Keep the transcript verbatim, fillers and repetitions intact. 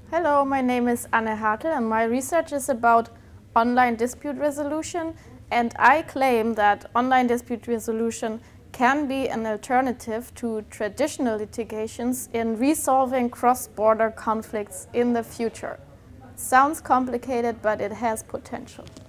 Hello, my name is Anne Hartl and my research is about online dispute resolution, and I claim that online dispute resolution can be an alternative to traditional litigations in resolving cross-border conflicts in the future. Sounds complicated, but it has potential.